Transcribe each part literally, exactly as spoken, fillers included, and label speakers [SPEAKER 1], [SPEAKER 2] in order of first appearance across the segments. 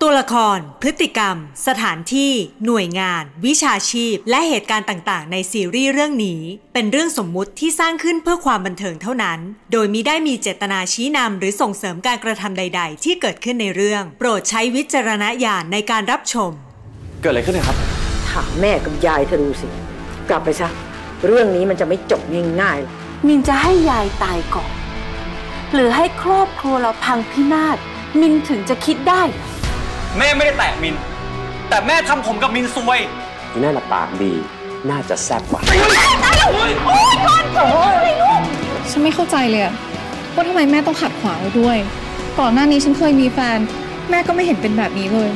[SPEAKER 1] ตัวละครพฤติกรรมสถานที่หน่วยงานวิชาชีพและเหตุการณ์ต่างๆในซีรีส์เรื่องนี้เป็นเรื่องสมมุติที่สร้างขึ้นเพื่อความบันเทิงเท่านั้นโดยมิได้มีเจตนาชี้นำหรือส่งเสริมการกระทำใดๆที่เกิดขึ้นในเรื่องโปรดใช้วิจารณญาณในการรับชม
[SPEAKER 2] เกิดอะไรขึ้นครับ
[SPEAKER 3] ถามแม่กับยายเธอดูสิกลับไปซะเรื่องนี้มันจะไม่จบง่าย
[SPEAKER 4] ๆมินจะให้ยายตายก่อนหรือให้ครอบครัวเราพังพินาศมินถึงจะคิดได้
[SPEAKER 2] แม่ไม่ได้แตะมินแต่แม่ทำผมกับมินซวย
[SPEAKER 5] น่าละปากดีน่าจะแซ่บกว่า
[SPEAKER 6] ฉันไม่เข้าใจเลยว่าทำไมแม่ต้องขัดขวางเราด้วยก่อนหน้านี้ฉันเคยมีแฟนแม่ก็ไม่เห็นเป็นแบบนี้เลย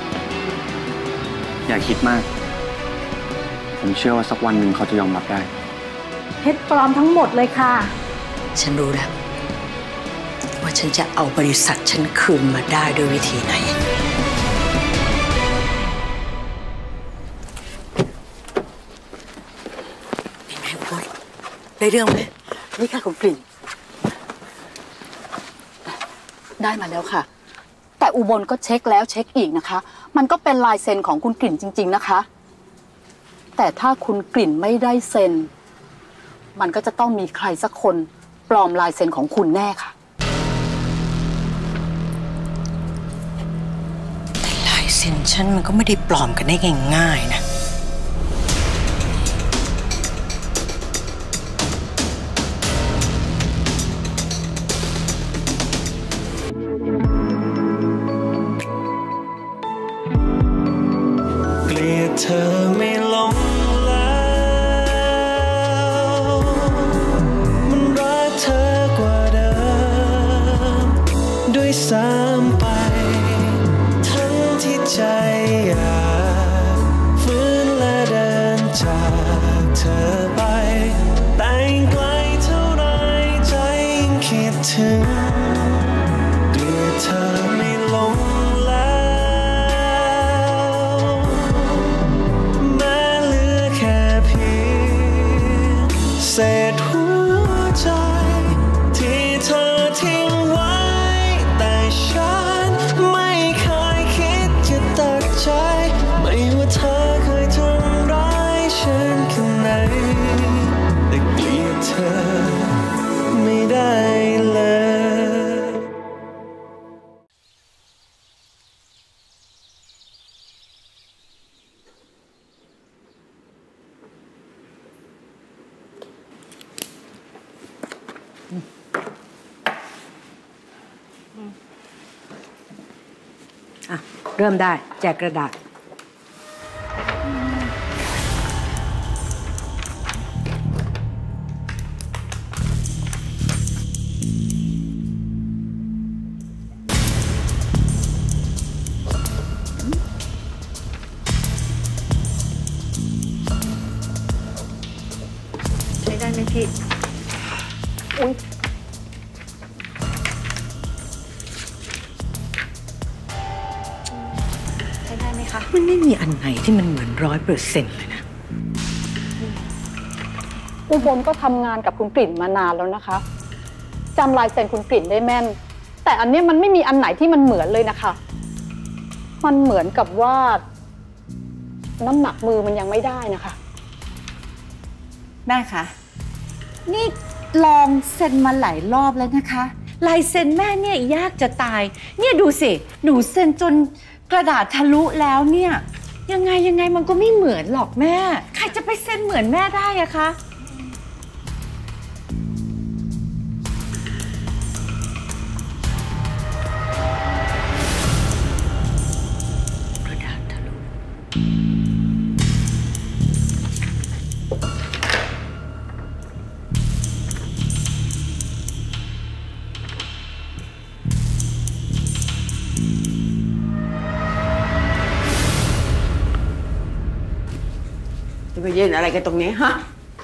[SPEAKER 5] อย่าคิดมากผมเชื่อว่าสักวันหนึ่งเขาจะยอมรับได้
[SPEAKER 4] เพชรปลอมทั้งหมดเลยค่ะ
[SPEAKER 3] ฉันรู้แล้วว่าฉันจะเอาบริษัทฉันคืนมาได้ด้วยวิธีไหนเป็นไงบอสได้เรื่องไหมนี่ค่ะคุณกลิ่น
[SPEAKER 4] ได้มาแล้วค่ะแต่อุบลก็เช็คแล้วเช็คอีกนะคะมันก็เป็นลายเซ็นของคุณกลิ่นจริงๆนะคะแต่ถ้าคุณกลิ่นไม่ได้เซ็นมันก็จะต้องมีใครสักคนปลอมลายเซ็นของคุณแน่ค่ะ
[SPEAKER 3] แต่ลายเซ็นฉันมันก็ไม่ได้ปลอมกันได้ง่ายๆนะ
[SPEAKER 7] เกลียดเธอไม่ลงแล้วมันรักเธอกว่าเดิมด้วยซ้ำไปทั้งที่ใจอยากฟื้นและเดินจากเธอไปแต่ไกลเท่าไรใจยิ่งคิดถึงเกลียดเธอไม่ลงเศษหัวใจที่เธอทิ้งไว้แต่ฉันไม่เคยคิดจะตัดใจไม่ว่าเธอเคยทำร้ายฉันแค่ไหนแต่เกลียดเธอไม่ได้เลย
[SPEAKER 3] อ่ะเริ่มได้แจกกระดาษใช้ได้ไหมพี่อุ๊ยมันไม่มีอันไหนที่มันเหมือนร้อยเปอร์เซ็นต์เลยนะ
[SPEAKER 4] อุบลก็ทำงานกับคุณกลิ่นมานานแล้วนะคะจำลายเซ็นคุณกลิ่นได้แม่นแต่อันนี้มันไม่มีอันไหนที่มันเหมือนเลยนะคะมันเหมือนกับว่าน้ำหนักมือมันยังไม่ได้นะคะ
[SPEAKER 8] แม่คะนี่ลองเซ็นมาหลายรอบแล้วนะคะลายเซ็นแม่เนี่ยยากจะตายเนี่ยดูสิหนูเซ็นจนกระดาษทะลุแล้วเนี่ยยังไงยังไงมันก็ไม่เหมือนหรอกแม่ใครจะไปเซ็นเหมือนแม่ได้อะคะ
[SPEAKER 3] กระดาษทะลุ
[SPEAKER 9] จะไปเย็นอะไรกันตรงนี้ฮะ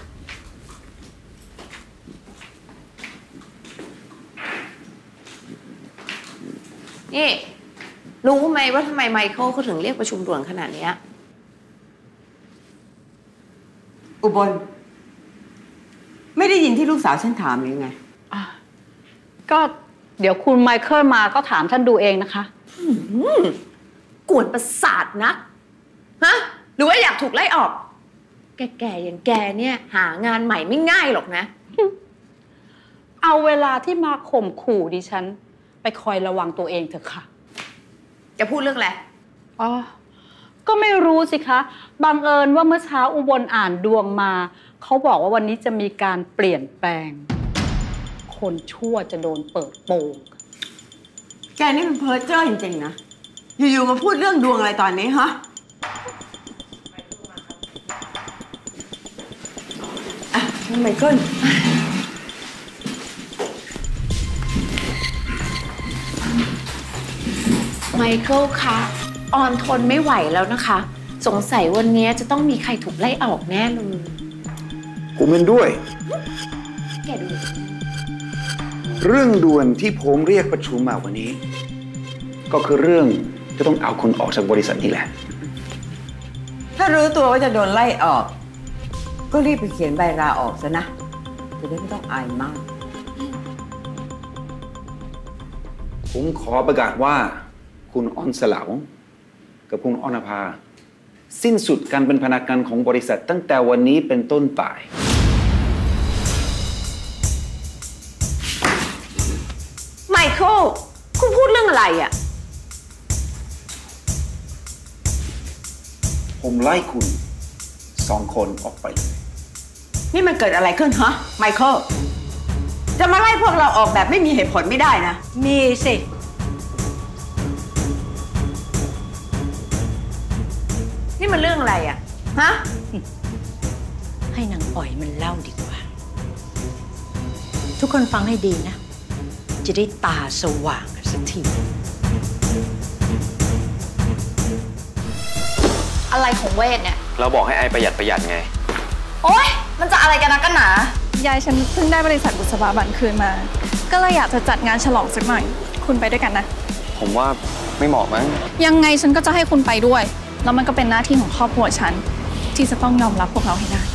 [SPEAKER 9] นี่รู้ไหมว่าทำไมไมเคิลเขาถึงเรียกประชุมด่วนขนาดนี้อุบลไม่ได้ยินที่ลูกสาวฉันถามหรือไง
[SPEAKER 4] ก็เดี๋ยวคุณไมเคิลมาก็ถามท่านดูเองนะคะ
[SPEAKER 9] กวนประสาทนักฮะหรือว่าอยากถูกไล่ออกแก่ๆอย่างแกเนี่ยหางานใหม่ไม่ง่ายหรอกนะ
[SPEAKER 4] เอาเวลาที่มาข่มขู่ดิฉันไปคอยระวังตัวเองเถอะค่ะ
[SPEAKER 9] จะพูดเรื่องอะไร
[SPEAKER 4] อ๋อก็ไม่รู้สิคะบังเอิญว่าเมื่อเช้าอุบลอ่านดวงมาเขาบอกว่าวันนี้จะมีการเปลี่ยนแปลงคนชั่วจะโดนเปิดโปง
[SPEAKER 8] แกนี่มันเพ้อเจ้อจริงๆนะอยู่ๆมาพูดเรื่องดวงอะไรตอนนี้ฮะอ่ะไมเคิล
[SPEAKER 9] ไมเคิลคะออนทนไม่ไหวแล้วนะคะสงสัยวันนี้จะต้องมีใครถูกไล่ออกแน่เลย
[SPEAKER 10] ผมเห็นด้วย
[SPEAKER 9] แกดู
[SPEAKER 10] เรื่องด่วนที่ผมเรียกประชุมมาวันนี้ก็คือเรื่องจะต้องเอาคนออกจากบริษัทนี้แหละ
[SPEAKER 8] ถ้ารู้ตัวว่าจะโดนไล่ออกก็รีบไปเขียนใบลาออกซะนะจะได้ไม่ต้องอายมาก
[SPEAKER 10] ผมขอประกาศว่าคุณอ้อนสลาวกับคุณอ้อนภาสิ้นสุดการเป็นพนักงานของบริษัทตั้งแต่วันนี้เป็นต้นไป
[SPEAKER 9] ไมเคิลคุณพูดเรื่องอะไรอ่ะ
[SPEAKER 10] ผมไล่คุณสองคนออกไปเลย
[SPEAKER 8] นี่มันเกิดอะไรขึ้นฮะไมเคิลจะมาไล่พวกเราออกแบบไม่มีเหตุผลไม่ได้นะ
[SPEAKER 4] มีสิ
[SPEAKER 9] นี่มันเรื่องอะไรอ่ะฮะ
[SPEAKER 3] ให้นางอ๋อยมันเล่าดีกว่าทุกคนฟังให้ดีนะจะได้ตาสว่างสักที
[SPEAKER 6] อะไรของเวทเนี่ย
[SPEAKER 2] เราบอกให้ไอประหยัดประหยัดไง
[SPEAKER 6] โอ๊ยมันจะอะไรกันนะกันหนายายฉันเพิ่งได้บริษัทบุษบาบันคืนมาก็เลยอยากจะจัดงานฉลองสักหน่อยคุณไปด้วยกันนะ
[SPEAKER 2] ผมว่าไม่เหมาะมั้ง
[SPEAKER 6] ยังไงฉันก็จะให้คุณไปด้วยแล้วมันก็เป็นหน้าที่ของครอบครัวฉันที่จะต้องยอมรับพวกเราให้ได้